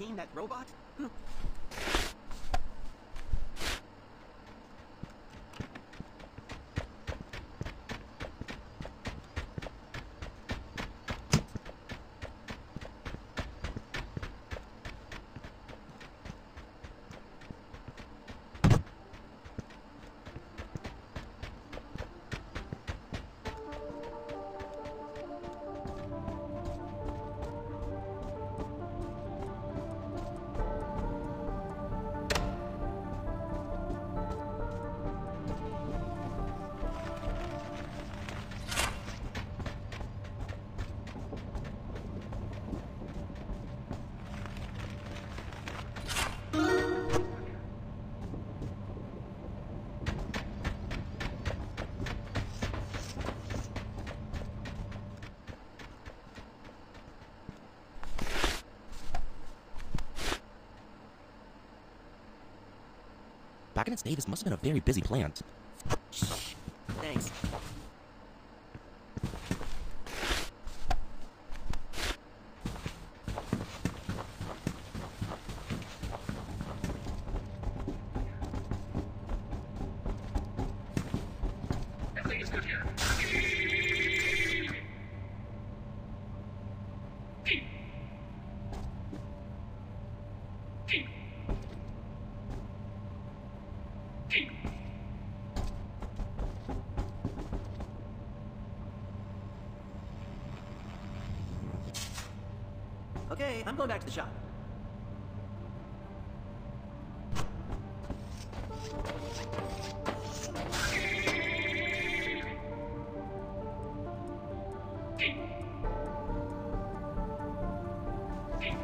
tame that robot? Back in its day, this must have been a very busy plant. Thanks. Everything is good here. Keep. Keep. Keep. Okay, I'm going back to the shop. Keep. Keep.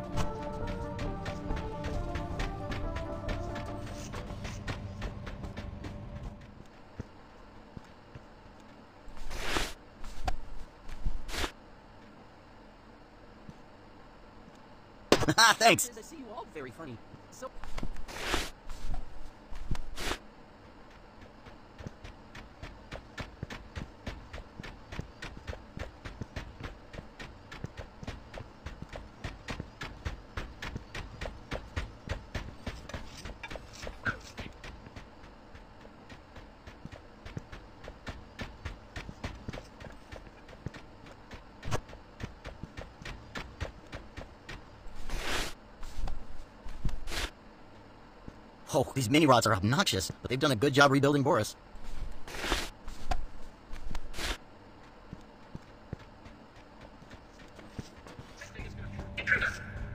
Thanks. I see you all very funny. So... Oh, these mini-rods are obnoxious, but they've done a good job rebuilding Boris. Intruder.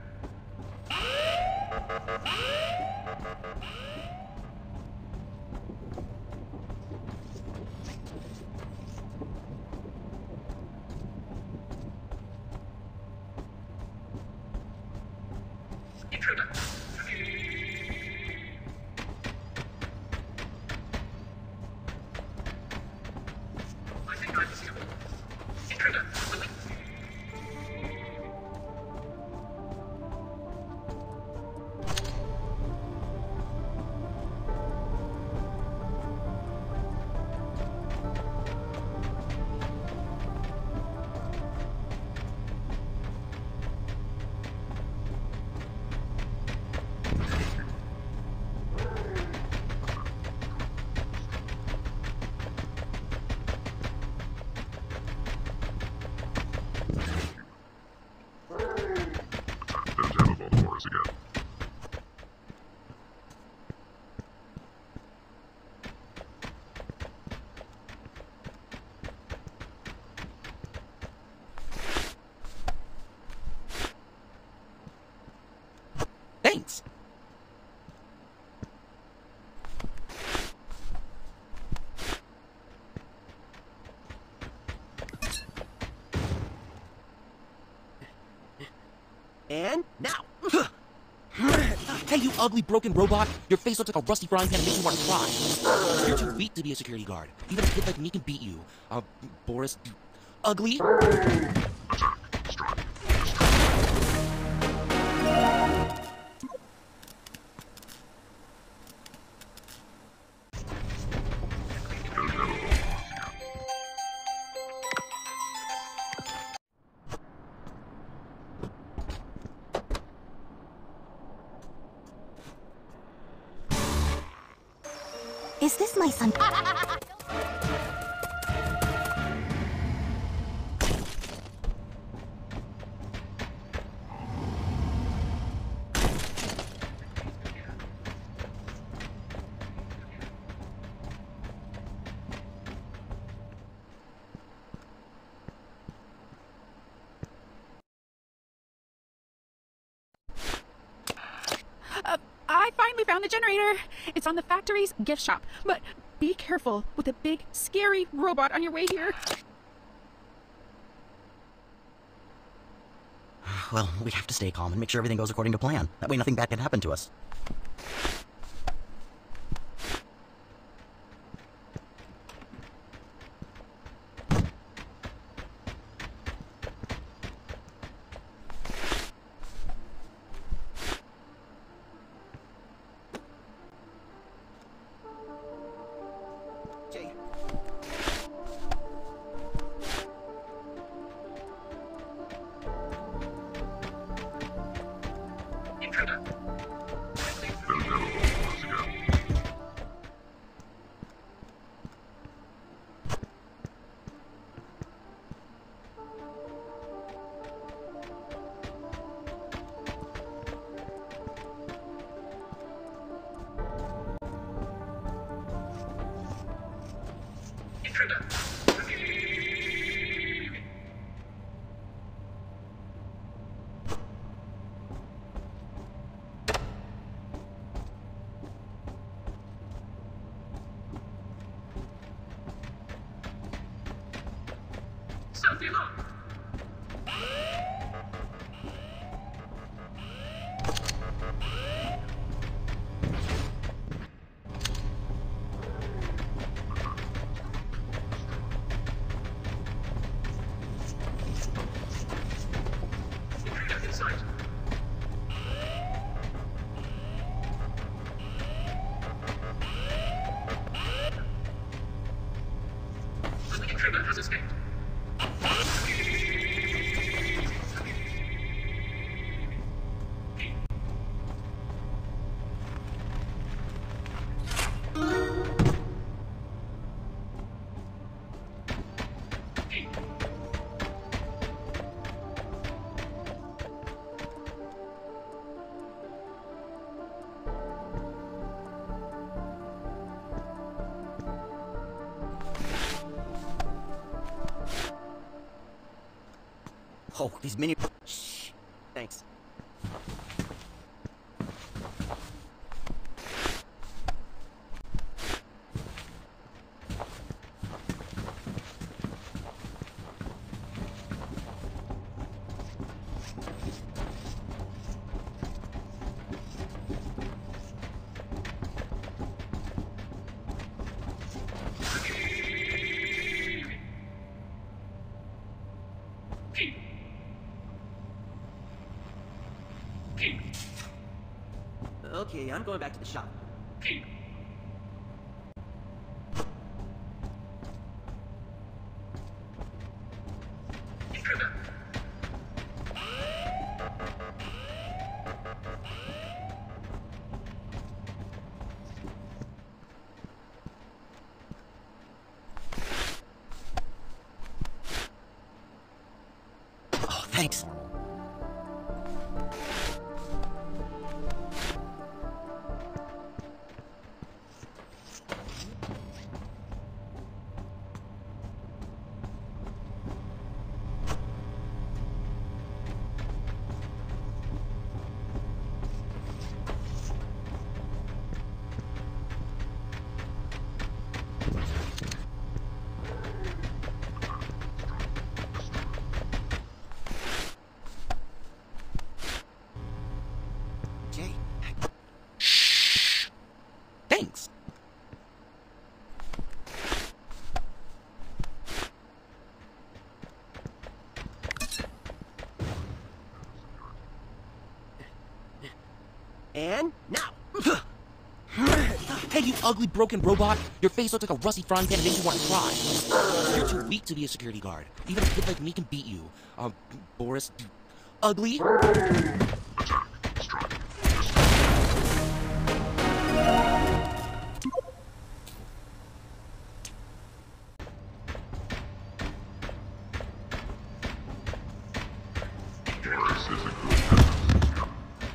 Intruder. I think I missed you. Intruder. Don't have a Voldemort again. Thanks! And now! Hey, you ugly broken robot! Your face looks like a rusty frying pan and makes you want to cry. You're too weak to be a security guard. Even a kid like me can beat you. Boris, you ugly? Attack. Strike. Don't have a Voldemort again. Is this my son? I finally found the generator. It's on the factory's gift shop. But be careful with a big, scary robot on your way here. Well, we have to stay calm and make sure everything goes according to plan. That way nothing bad can happen to us. Jay. Intruder. Inevitable once again. Intruder. Selfie alone. Intruder in sight. The intruder has escaped. Oh, these mini... Shh. Thanks. Keep. Keep. Okay, I'm going back to the shop. Keep. Intruder. Oh, thanks. Jay. Shh. Thanks. And now. Hey, you ugly broken robot! Your face looks like a rusty frying pan and makes you want to cry. You're too weak to be a security guard. Even a kid like me can beat you. Boris, you ugly? Attack. Strike. Destroy. Boris is a good business.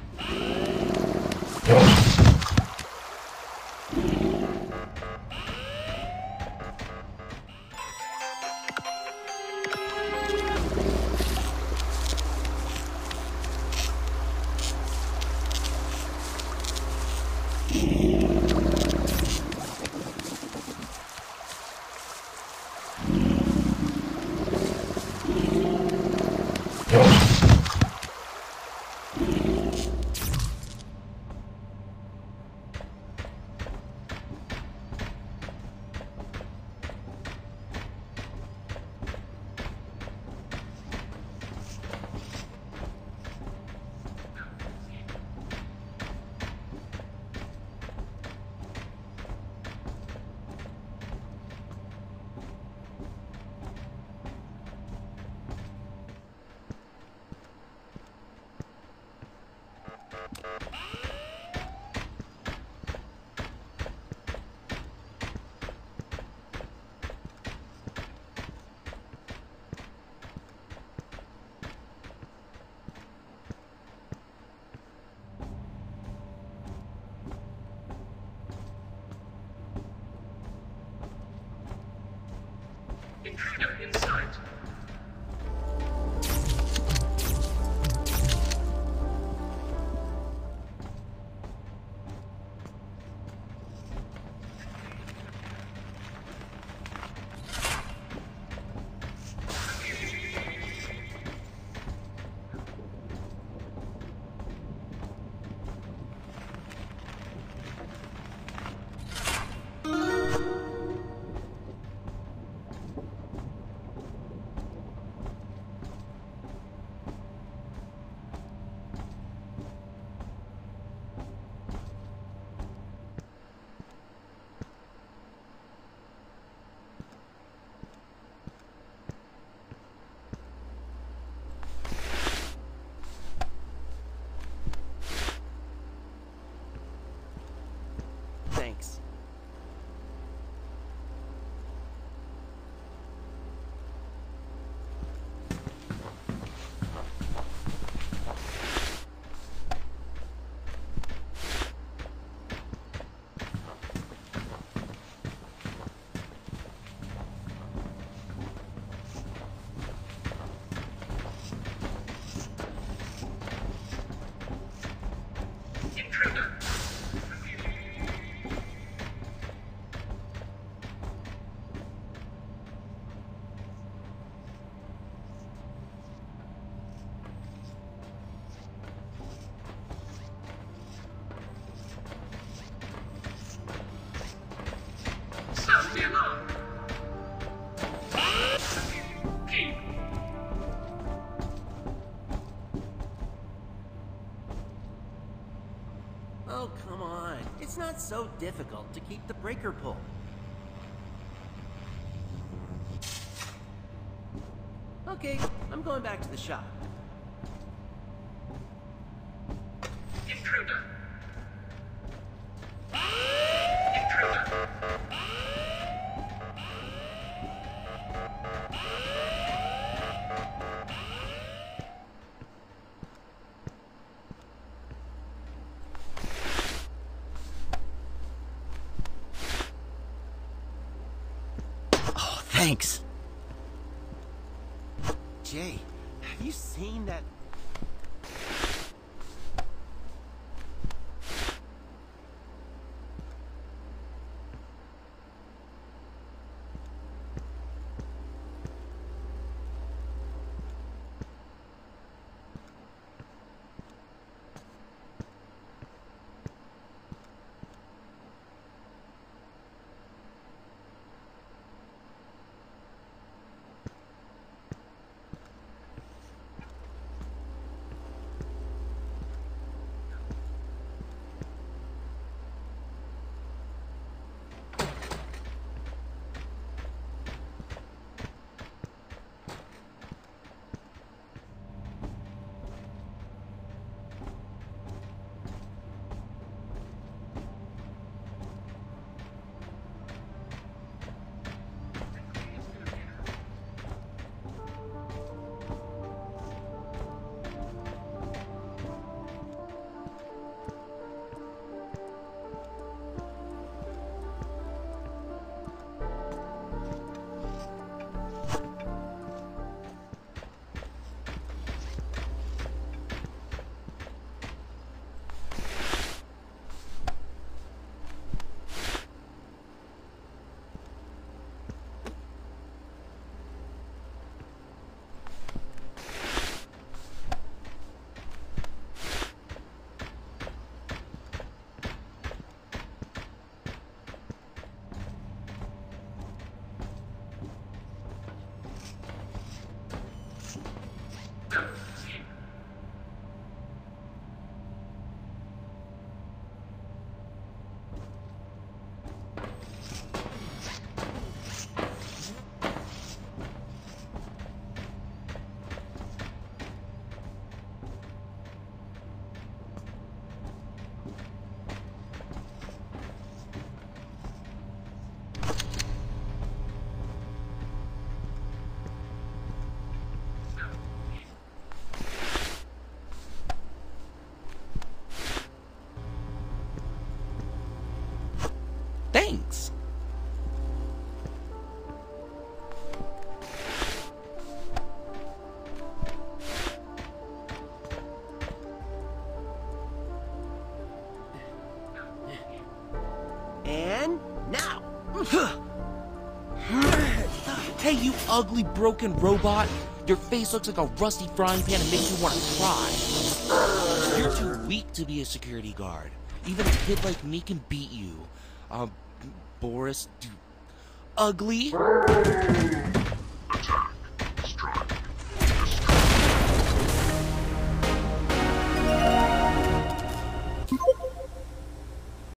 Intruder in sight. Thanks. Intruder. Sound the alarm. Keep. Oh, come on. It's not so difficult to keep the breaker pulled. Okay, I'm going back to the shop. Intruder. Intruder. Oh, thanks. Jay, have you seen that? Hey, you ugly broken robot! Your face looks like a rusty frying pan and makes you want to cry. You're too weak to be a security guard. Even a kid like me can beat you. Boris, ugly?